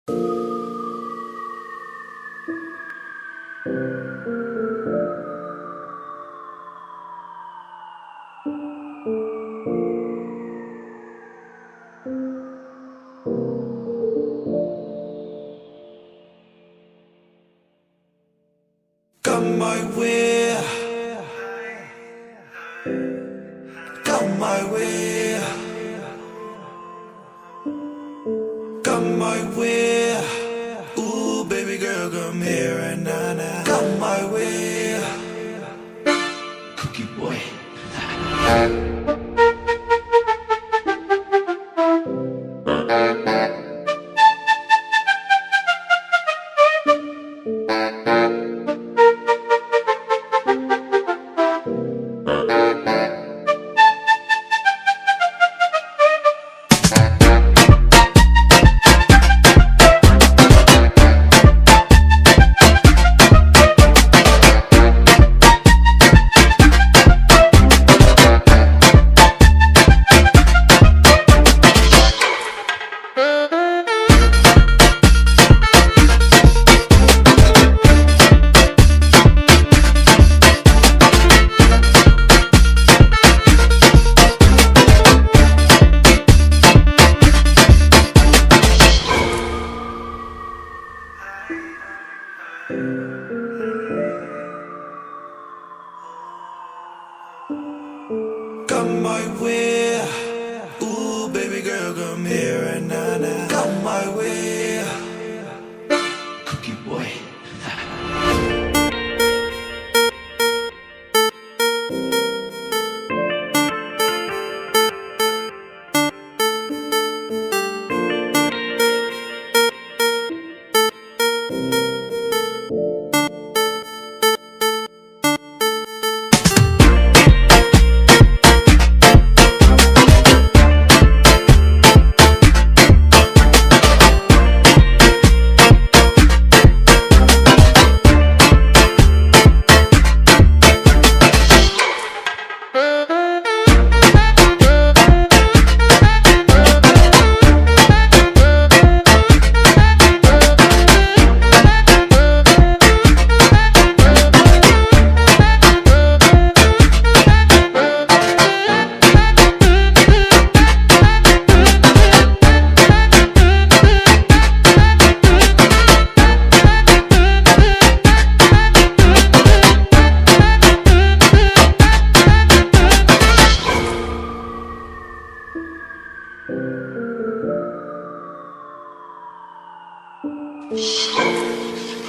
Come my way, come my way, come my way. Ooh, baby girl, come here right now, now. Come my way, Cookie boy. Come my way, ooh, baby girl, come here right now, now. Come my way, Cookie boy.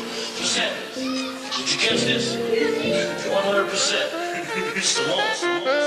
Did you catch this? 100%. It's the most.